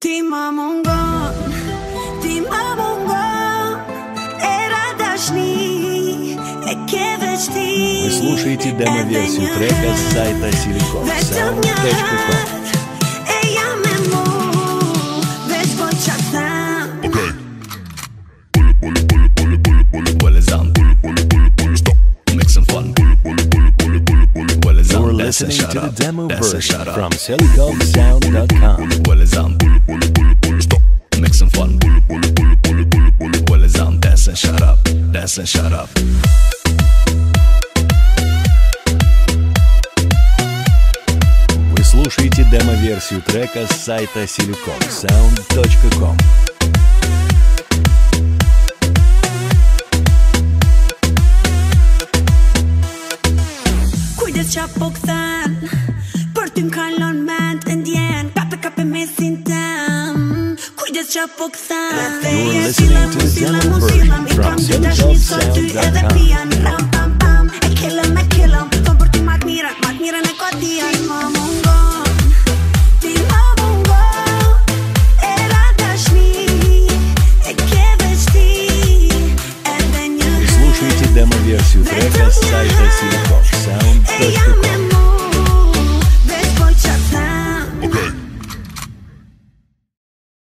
Ti mamungon, era Dashni, Вы слушаете демо-версию трека с сайта sound.com. You're listening to the demo version from sound.com. Make some fun. Well, it's on. Dance and shut up. Dance and shut up. Вы слушаете демо-версию трека с сайта sound.com. Qa po këthen për ty m'kallon ment e ndjen kape me sintem kujdes qa po këthen You're listening to the demo version from sound.com. Ram pam pam e killem thon për ty m'admiren e kodian ti mamungon era Dashni e ke veç ti edhe një Вы слушаете демо-версию трека с сайта sound.com.